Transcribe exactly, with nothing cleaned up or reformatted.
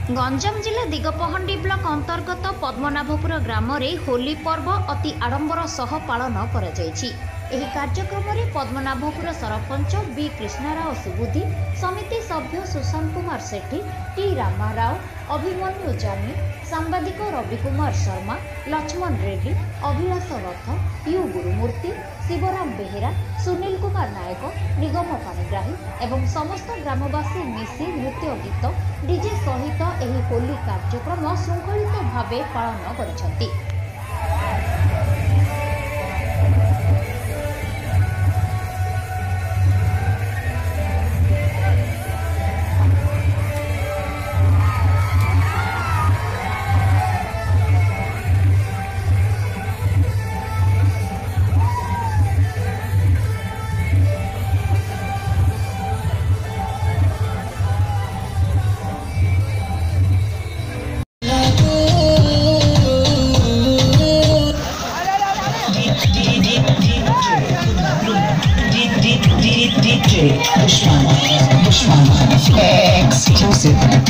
गंजाम जिला दिगपहंडी ब्लॉक अंतर्गत पद्मनाभपुर ग्राम में होली पर्व अति आडंबर सह पालन कर कार्यक्रम में पद्मनाभपुर सरपंच बी कृष्णाराव सुबुद्धि, समिति सभ्य सुशांत कुमार सेठी, टी रामाराव, अभिमन्यु जानी, सांबादिक रवि कुमार शर्मा, लक्ष्मण रेड्डी, अभिलाष रथ, यू गुरुमूर्ति, शिवराम बेहेरा, सुनील कुमार नायक, निगम पाणिग्राही एवं समस्त ग्रामवासी मिसी नृत्य गीत डीजे सहित एही होली कार्यक्रम श्रृंखलित भावे पालन करिसेंती। D J Bushman, Bushman, exclusive.